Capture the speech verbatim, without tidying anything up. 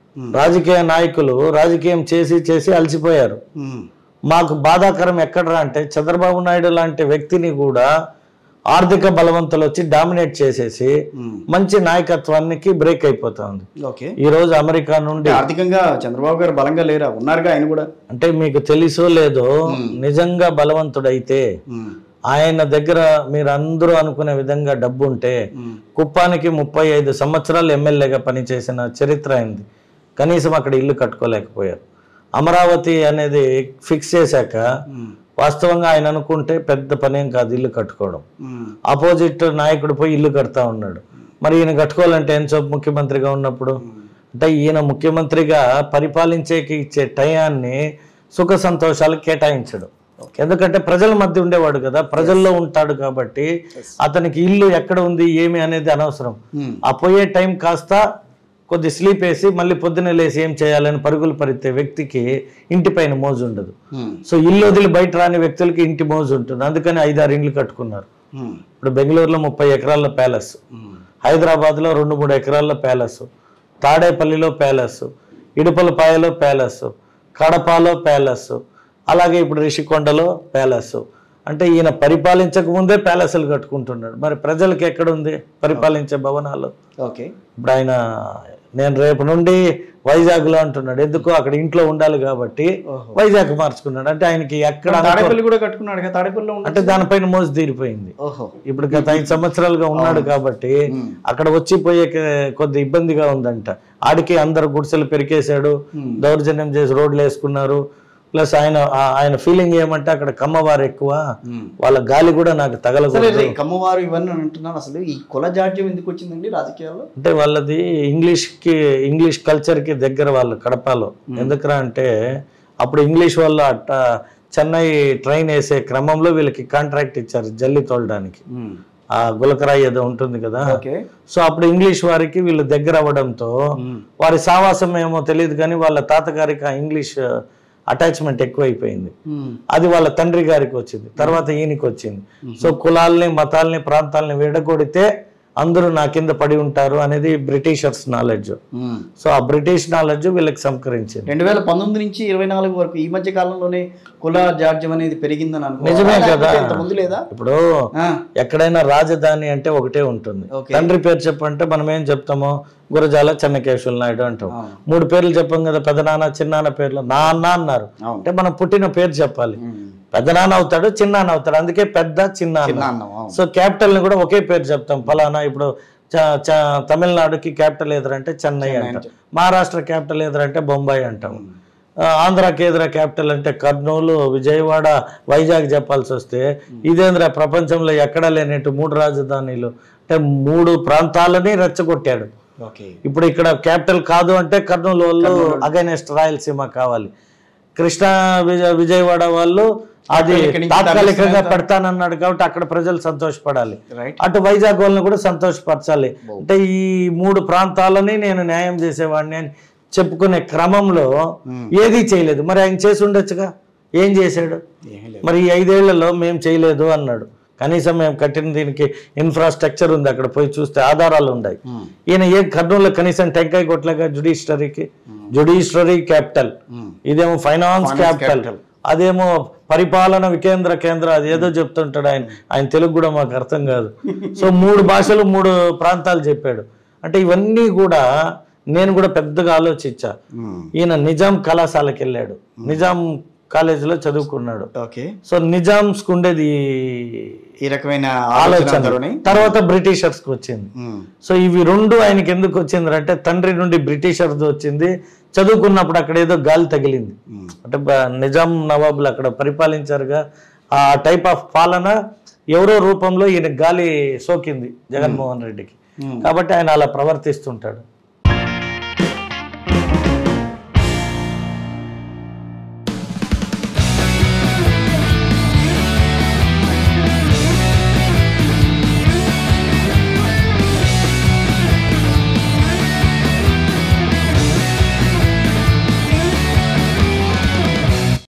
రాజకీయ నాయకులు రాజకీయం చేసి చేసి అలసిపోయారు. మాకు బాధాకరం ఎక్కడరా అంటే చంద్రబాబు నాయుడు లాంటి వ్యక్తిని కూడా ఆర్థిక బలవంతులు వచ్చి డామినేట్ చేసేసి మంచి నాయకత్వానికి బ్రేక్ అయిపోతా ఉంది. ఈ రోజు అమెరికా నుండి ఆర్థికంగా చంద్రబాబు గారు బలంగా లేరా, ఉన్నారుగా ఆయన కూడా. అంటే మీకు తెలుసో లేదో, నిజంగా బలవంతుడైతే ఆయన దగ్గర మీరు అందరూ అనుకునే విధంగా డబ్బు ఉంటే కుప్పానికి ముప్పై ఐదు సంవత్సరాలు ఎమ్మెల్యేగా పనిచేసిన చరిత్ర అయింది. కనీసం అక్కడ ఇల్లు కట్టుకోలేకపోయారు. అమరావతి అనేది ఫిక్స్ చేశాక వాస్తవంగా ఆయన అనుకుంటే పెద్ద పనేం కాదు ఇల్లు కట్టుకోవడం. ఆపోజిట్ నాయకుడు పోయి ఇల్లు కడతా ఉన్నాడు. మరి ఈయన కట్టుకోవాలంటే ఏం చోపు ముఖ్యమంత్రిగా ఉన్నప్పుడు అంటే ఈయన ముఖ్యమంత్రిగా పరిపాలించేకి ఇచ్చే టయాన్ని సుఖ సంతోషాలు కేటాయించడు. ఎందుకంటే ప్రజల మధ్య ఉండేవాడు కదా, ప్రజల్లో ఉంటాడు కాబట్టి అతనికి ఇల్లు ఎక్కడ ఉంది ఏమి అనేది అనవసరం. ఆ పోయే టైం కాస్త కొద్ది స్లీప్ వేసి మళ్ళీ పొద్దున్న లేసి ఏం చేయాలని పరుగులు పరితే వ్యక్తికి ఇంటి పైన మోజు ఉండదు. సో ఇల్లు వదిలి బయట రాని వ్యక్తులకి ఇంటి మోజు ఉంటుంది. అందుకని ఐదారు ఇండ్లు కట్టుకున్నారు. ఇప్పుడు బెంగళూరులో ముప్పై ఎకరాల ప్యాలెస్, హైదరాబాద్లో రెండు మూడు ఎకరాల ప్యాలెస్, తాడేపల్లిలో ప్యాలెస్, ఇడుపలపాయలో ప్యాలెస్, కడపలో ప్యాలెస్, అలాగే ఇప్పుడు రిషికొండలో ప్యాలెస్. అంటే ఈయన పరిపాలించక ముందే ప్యాలెస్లు కట్టుకుంటున్నాడు. మరి ప్రజలకు ఎక్కడుంది పరిపాలించే భవనాలు? ఓకే, ఇప్పుడు ఆయన నేను రేపు నుండి వైజాగ్లో అంటున్నాడు. ఎందుకు అక్కడ ఇంట్లో ఉండాలి కాబట్టి వైజాగ్ మార్చుకున్నాడు. అంటే ఆయనకి ఎక్కడ అంటే దానిపైన మోజు తీరిపోయింది. ఇప్పుడు గత ఐదు సంవత్సరాలుగా ఉన్నాడు కాబట్టి అక్కడ వచ్చిపోయే కొద్ది ఇబ్బందిగా ఉందంట. ఆడికి అందరు గుడిసెలు పెరికేశాడు, దౌర్జన్యం చేసి రోడ్లు వేసుకున్నారు. ప్లస్ ఆయన ఆయన ఫీలింగ్ ఏమంటే అక్కడ కమ్మవారు ఎక్కువ, వాళ్ళ గాలి కూడా నాకు తగలకూడదు. కమ్మవారు ఇవన్నీ అంటున్నాను. అసలు ఈ కుల జాడ్యం ఎందుకు వచ్చిందండి రాజకీయాల్లో? అంటే వాళ్ళది ఇంగ్లీష్ కి ఇంగ్లీష్ కల్చర్ కి దగ్గర వాళ్ళు కడపలో. ఎందుకురా అంటే అప్పుడు ఇంగ్లీష్ వాళ్ళు అట్ట చెన్నై ట్రైన్ వేసే క్రమంలో వీళ్ళకి కాంట్రాక్ట్ ఇచ్చారు జల్లి తోలడానికి. ఆ గులకరాయి ఏదో ఉంటుంది కదా. సో అప్పుడు ఇంగ్లీష్ వారికి వీళ్ళు దగ్గర అవ్వడంతో వారి సావాసం ఏమో తెలియదు కానీ వాళ్ళ తాతగారికి ఆ ఇంగ్లీష్ అటాచ్మెంట్ ఎక్కువైపోయింది. అది వాళ్ళ తండ్రి గారికి వచ్చింది, తర్వాత ఈయనకి వచ్చింది. సో కులాల్ని మతాల్ని ప్రాంతాలని విడగొడితే అందరూ నా కింద పడి ఉంటారు అనేది బ్రిటిషర్స్ నాలెడ్జ్. సో ఆ బ్రిటిష్ నాలెడ్జ్ వీళ్ళకి సంకరించింది. రెండు వేల పంతొమ్మిది నుంచి ఇరవై నాలుగు వరకు ఈ మధ్య కాలంలోనే కుల జాడ్యం అనేది పెరిగిందని అనుకో. నిజమే కదా. ముందు లేదా? ఇప్పుడు ఎక్కడైనా రాజధాని అంటే ఒకటే ఉంటుంది. తండ్రి పేరు చెప్పంటే మనం ఏం చెప్తామో గురజాల చెన్నకేశ్వర నాయుడు అంటాం. మూడు పేర్లు చెప్పాం కదా, పెదనాన్న చిన్నాన్న పేర్లు. నాన్న అన్నారు అంటే మనం పుట్టిన పేరు చెప్పాలి. పెద్దనాన్న అవుతాడు, చిన్నాన్న అవుతాడు, అందుకే పెద్ద చిన్నాన్న. సో క్యాపిటల్ ని కూడా ఒకే పేరు చెప్తాం. ఫలానా ఇప్పుడు తమిళనాడుకి క్యాపిటల్ ఎదురంటే చెన్నై అంటాం, మహారాష్ట్ర క్యాపిటల్ ఎదురంటే బొంబాయి అంటాం, ఆంధ్రాకి ఎదుర క్యాపిటల్ అంటే కర్నూలు, విజయవాడ, వైజాగ్ చెప్పాల్సి వస్తే ఇదేంద్ర ప్రపంచంలో ఎక్కడా లేనట్టు మూడు రాజధానిలు అంటే మూడు ప్రాంతాలని రెచ్చగొట్టాడు. ఇప్పుడు ఇక్కడ క్యాపిటల్ కాదు అంటే కర్నూలు వాళ్ళు అగైనెస్ట్ రాయలసీమ కావాలి, కృష్ణా విజయ విజయవాడ వాళ్ళు అది తాత్కాలికంగా పెడతానన్నాడు కాబట్టి అక్కడ ప్రజలు సంతోషపడాలి, అటు వైజాగ్ వాళ్ళని కూడా సంతోషపరచాలి. అంటే ఈ మూడు ప్రాంతాలని నేను న్యాయం చేసేవాడిని అని చెప్పుకునే క్రమంలో ఏదీ చేయలేదు. మరి ఆయన చేసి ఉండొచ్చుగా, ఏం చేశాడు? మరి ఈ ఐదేళ్లలో మేము చేయలేదు అన్నాడు. కనీసం మేము కట్టిన దీనికి ఇన్ఫ్రాస్ట్రక్చర్ ఉంది, అక్కడ పోయి చూస్తే ఆధారాలు ఉన్నాయి. ఈయన ఏ కర్నూలులో కనీసం టెంకాయ కొట్టలేక జుడిషియరీకి, జుడిషియరీ క్యాపిటల్, ఇదేమో ఫైనాన్స్ క్యాపిటల్, అదేమో పరిపాలన వికేంద్ర కేంద్ర, అది ఏదో చెప్తుంటాడు ఆయన. ఆయన తెలుగు కూడా మాకు అర్థం కాదు. సో మూడు భాషలు మూడు ప్రాంతాలు చెప్పాడు. అంటే ఇవన్నీ కూడా నేను కూడా పెద్దగా ఆలోచించా. ఈయన నిజాం కళాశాలకు వెళ్ళాడు, నిజాం కాలేజీలో చదువుకున్నాడు. సో నిజాంస్ కు ఉండేది ఈ రకమైన ఆలోచన, తర్వాత బ్రిటిషర్స్ కు వచ్చింది. సో ఇవి రెండు ఆయనకి ఎందుకు వచ్చింది అంటే తండ్రి నుండి బ్రిటిషర్స్ వచ్చింది, చదువుకున్నప్పుడు అక్కడ ఏదో గాలి తగిలింది. అంటే నిజాం నవాబులు అక్కడ పరిపాలించారుగా, ఆ టైప్ ఆఫ్ పాలన ఎవరో రూపంలో ఈయన గాలి సోకింది జగన్మోహన్ రెడ్డికి, కాబట్టి ఆయన అలా ప్రవర్తిస్తుంటాడు.